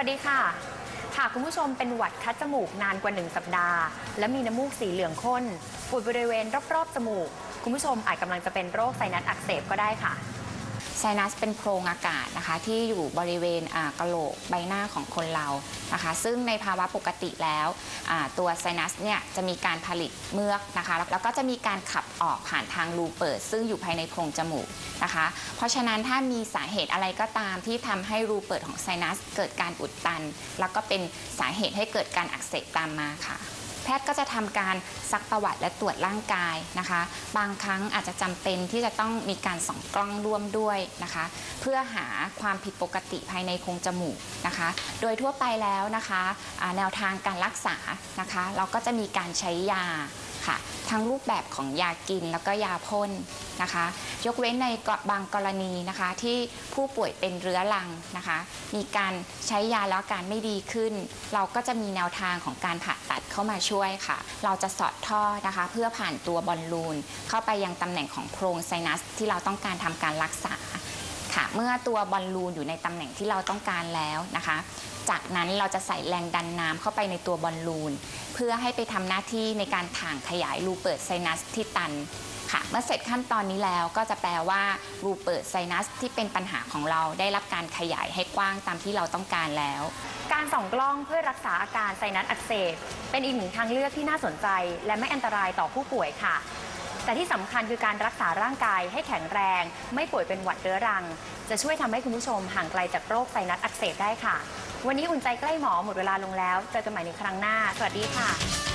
วัสดีค่ะหากคุณผู้ชมเป็นหวัดคัดจมูกนานกว่า1สัปดาห์และมีน้ำมูกสีเหลืองข้นปวดบริเวณรอบๆจมูกคุณผู้ชมอาจกำลังจะเป็นโรคไซนัสอักเสบก็ได้ค่ะไซนัสเป็นโพรงอากาศนะคะที่อยู่บริเวณกะโหลกใบหน้าของคนเรานะคะซึ่งในภาวะปกติแล้วตัวไซนัสเนี่ยจะมีการผลิตเมือกนะคะแล้วก็จะมีการขับออกผ่านทางรูเปิดซึ่งอยู่ภายในโพรงจมูกนะคะเพราะฉะนั้นถ้ามีสาเหตุอะไรก็ตามที่ทำให้รูเปิดของไซนัสเกิดการอุดตันแล้วก็เป็นสาเหตุให้เกิดการอักเสบตามมาค่ะแพทย์ก็จะทำการซักประวัติและตรวจร่างกายนะคะบางครั้งอาจจะจำเป็นที่จะต้องมีการส่องกล้องร่วมด้วยนะคะเพื่อหาความผิดปกติภายในโพรงจมูกนะคะโดยทั่วไปแล้วนะคะแนวทางการรักษานะคะเราก็จะมีการใช้ยาค่ะทั้งรูปแบบของยากินแล้วก็ยาพ่นนะคะยกเว้นในบางกรณีนะคะที่ผู้ป่วยเป็นเรื้อรังนะคะมีการใช้ยาแล้วอาการไม่ดีขึ้นเราก็จะมีแนวทางของการผ่าตัดเข้ามาช่วยค่ะเราจะสอดท่อนะคะเพื่อผ่านตัวบอลลูนเข้าไปยังตำแหน่งของโพรงไซนัสที่เราต้องการทำการรักษาค่ะเมื่อตัวบอลลูนอยู่ในตำแหน่งที่เราต้องการแล้วนะคะจากนั้นเราจะใส่แรงดันน้ำเข้าไปในตัวบอลลูนเพื่อให้ไปทำหน้าที่ในการถ่างขยายรูเปิดไซนัสที่ตันค่ะเมื่อเสร็จขั้นตอนนี้แล้วก็จะแปลว่ารูเปิดไซนัสที่เป็นปัญหาของเราได้รับการขยายให้กว้างตามที่เราต้องการแล้วการส่องกล้องเพื่อรักษาอาการไซนัสอักเสบเป็นอีกหนึ่งทางเลือกที่น่าสนใจและไม่อันตรายต่อผู้ป่วยค่ะแต่ที่สำคัญคือการรักษาร่างกายให้แข็งแรงไม่ป่วยเป็นหวัดเรื้อรังจะช่วยทำให้คุณผู้ชมห่างไกลจากโรคไซนัสอักเสบได้ค่ะวันนี้อุ่นใจใกล้หมอหมดเวลาลงแล้วเจอกันใหม่ในครั้งหน้าสวัสดีค่ะ